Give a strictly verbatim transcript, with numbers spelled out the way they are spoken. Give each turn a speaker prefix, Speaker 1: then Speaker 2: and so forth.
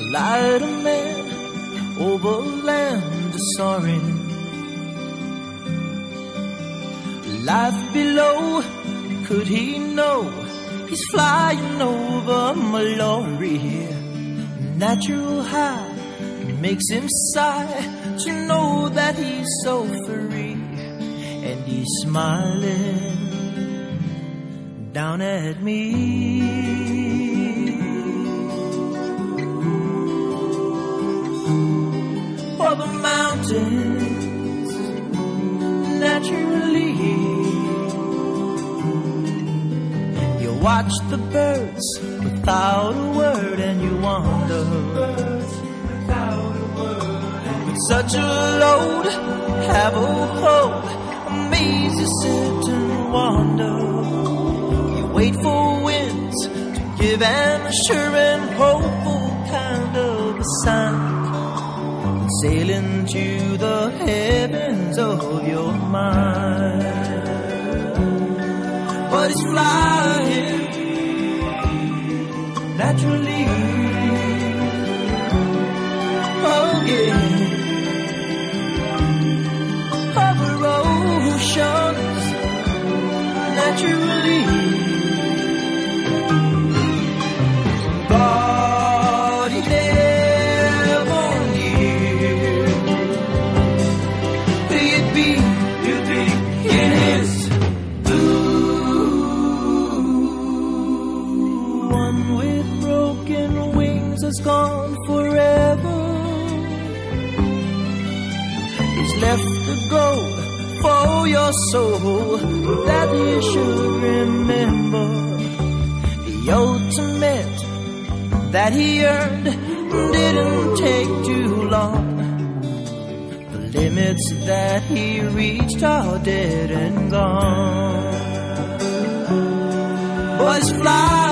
Speaker 1: light a man over land soaring. Life below, could he know he's flying over Mallory? Natural high makes him sigh to know that he's so free, and he's smiling down at me. For the mountains naturally, you watch the birds without a word, and you wonder, with such a load, have a hold, amaze you sit and wonder. You wait for winds to give an assuring, hopeful kind of a sign, sail into the heavens of your mind. But it's flying naturally, again, over oceans naturally. But he never knew he'd be, he'd be in his blue. One with broken wings has gone forever. He's left the gold for your soul that you should remember. The ultimate that he earned didn't take too long. The limits that he reached are dead and gone. Boys fly